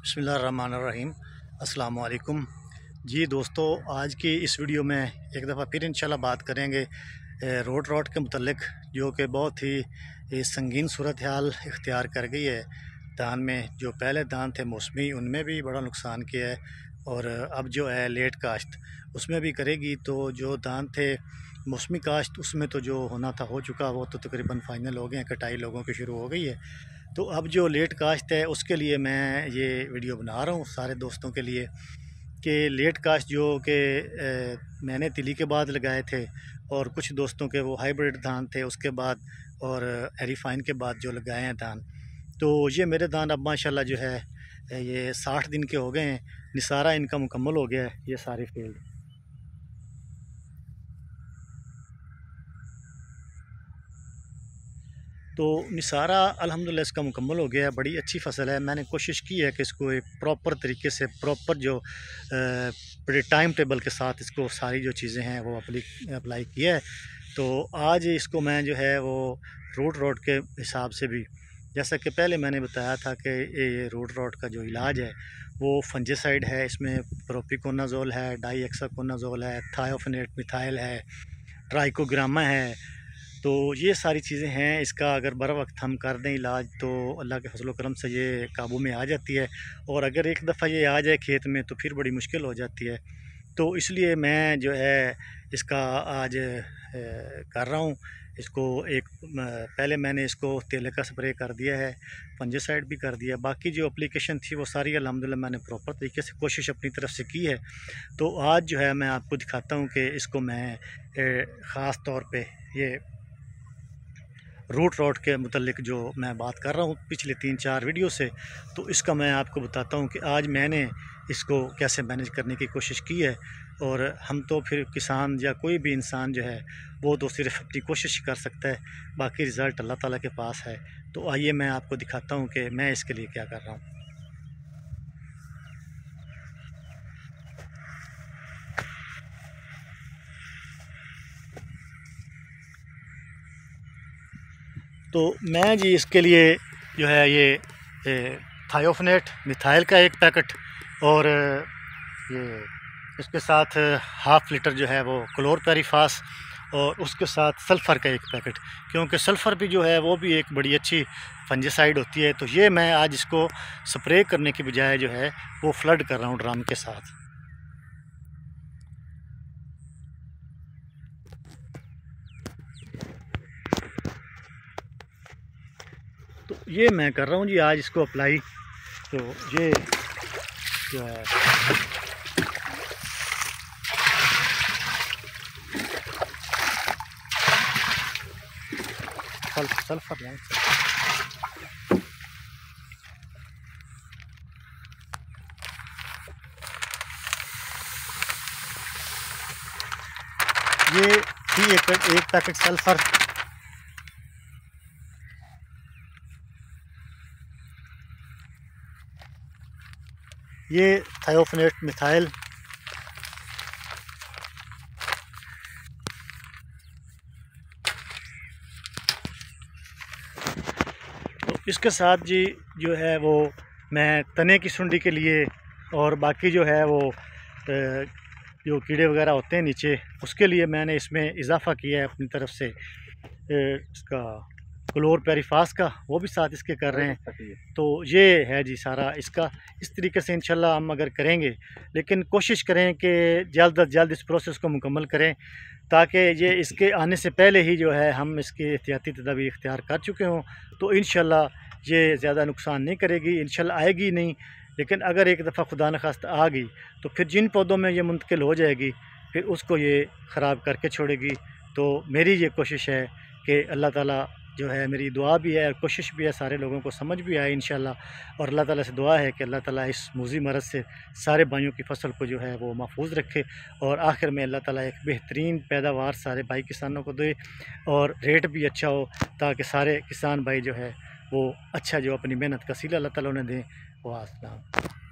बिस्मिल्लाहिर्रहमानिर्रहीम। अस्सलाम वालेकुम जी दोस्तों, आज की इस वीडियो में एक दफ़ा फिर इंशाल्लाह बात करेंगे रोड रॉट के मुतल्लिक, जो कि बहुत ही संगीन सूरत हाल इख्तियार कर गई है। धान में जो पहले धान थे मौसमी, उनमें भी बड़ा नुकसान किया है, और अब जो है लेट काश्त उसमें भी करेगी। तो जो धान थे मौसमी काश्त, उसमें तो जो होना था हो चुका, वो तो तकरीबन फाइनल हो गए हैं, कटाई लोगों की शुरू हो गई है। तो अब जो लेट काश्त है उसके लिए मैं ये वीडियो बना रहा हूँ सारे दोस्तों के लिए, कि लेट काश्त जो कि मैंने तिली के बाद लगाए थे, और कुछ दोस्तों के वो हाइब्रिड धान थे उसके बाद, और एरीफाइन के बाद जो लगाए हैं धान। तो ये मेरे धान अब माशाल्लाह जो है ये 60 दिन के हो गए हैं। निसारा इनका मुकम्मल हो गया है, ये सारी फील्ड। तो निसारा अल्हम्दुलिल्लाह इसका मुकम्मल हो गया है, बड़ी अच्छी फ़सल है। मैंने कोशिश की है कि इसको एक प्रॉपर तरीके से, प्रॉपर जो बड़े टाइम टेबल के साथ इसको सारी जो चीज़ें हैं वो अप्लाई किया है। तो आज इसको मैं जो है वो रूट रॉट के हिसाब से भी, जैसा कि पहले मैंने बताया था कि ये रूट रॉट का जो इलाज है वो फंजीसाइड है। इसमें प्रोपिकोनाजोल है, डाईहेक्साकोनाजोल है, थायोफेनेट मिथाइल है, ट्राइकोग्रामा है। तो ये सारी चीज़ें हैं। इसका अगर बर वक्त हम कर दें इलाज, तो अल्लाह के फजल करम से ये काबू में आ जाती है। और अगर एक दफ़ा ये आ जाए खेत में तो फिर बड़ी मुश्किल हो जाती है। तो इसलिए मैं जो है इसका आज कर रहा हूँ। इसको एक पहले मैंने इसको तेले का स्प्रे कर दिया है, फंजीसाइड भी कर दिया। बाकी जो एप्लीकेशन थी वो सारी अल्हम्दुलिल्लाह मैंने प्रॉपर तरीके से कोशिश अपनी तरफ से की है। तो आज जो है मैं आपको दिखाता हूँ कि इसको मैं ख़ास तौर पे ये रूट रॉट के मुतल्लिक जो मैं बात कर रहा हूँ पिछले 3-4 वीडियो से, तो इसका मैं आपको बताता हूँ कि आज मैंने इसको कैसे मैनेज करने की कोशिश की है। और हम तो फिर किसान या कोई भी इंसान जो है वो तो सिर्फ अपनी कोशिश कर सकता है, बाकी रिज़ल्ट अल्लाह ताला के पास है। तो आइए मैं आपको दिखाता हूँ कि मैं इसके लिए क्या कर रहा हूँ। तो मैं जी इसके लिए जो है ये थायोफनेट मिथाइल का एक पैकेट, और ये इसके साथ हाफ़ लीटर जो है वो क्लोरपेरिफास, और उसके साथ सल्फ़र का एक पैकेट, क्योंकि सल्फ़र भी जो है वो भी एक बड़ी अच्छी फंजीसाइड होती है। तो ये मैं आज इसको स्प्रे करने की बजाय जो है वो फ्लड कर रहा हूँ ड्रम के साथ। तो ये मैं कर रहा हूँ जी आज इसको अप्लाई। तो ये जो है सल्फर ये थी एक पैकेट सल्फ़र। ये थायोफेनेट मिथाइल, तो इसके साथ जी जो है वो मैं तने की सुंडी के लिए, और बाकी जो है वो जो कीड़े वगैरह होते हैं नीचे, उसके लिए मैंने इसमें इजाफ़ा किया है अपनी तरफ से इसका क्लोरपेरिफास का, वो भी साथ इसके कर रहे हैं। तो ये है जी सारा इसका। इस तरीके से इंशाल्लाह हम अगर करेंगे, लेकिन कोशिश करें कि जल्द अज जल्द इस प्रोसेस को मुकम्मल करें, ताकि ये इसके आने से पहले ही जो है हम इसकी एहतियाती तदाबीर इख्तियार कर चुके हों। तो इंशाल्लाह ये ज़्यादा नुकसान नहीं करेगी, इंशाल्लाह आएगी नहीं। लेकिन अगर एक दफ़ा खुदा न खास्ता आ गई, तो फिर जिन पौधों में ये मुंतकिल हो जाएगी, फिर उसको ये ख़राब करके छोड़ेगी। तो मेरी ये कोशिश है कि अल्लाह ताला जो है, मेरी दुआ भी है और कोशिश भी है, सारे लोगों को समझ भी आए इंशाल्लाह। और अल्लाह ताला से दुआ है कि अल्लाह ताला इस मूज़ी मरज़ से सारे भाइयों की फ़सल को जो है वो महफूज रखे, और आखिर में अल्लाह ताला एक बेहतरीन पैदावार सारे भाई किसानों को दे, और रेट भी अच्छा हो, ताकि सारे किसान भाई जो है वो अच्छा जो अपनी मेहनत का सिला अल्लाह ताला उन्हें दें। वाह।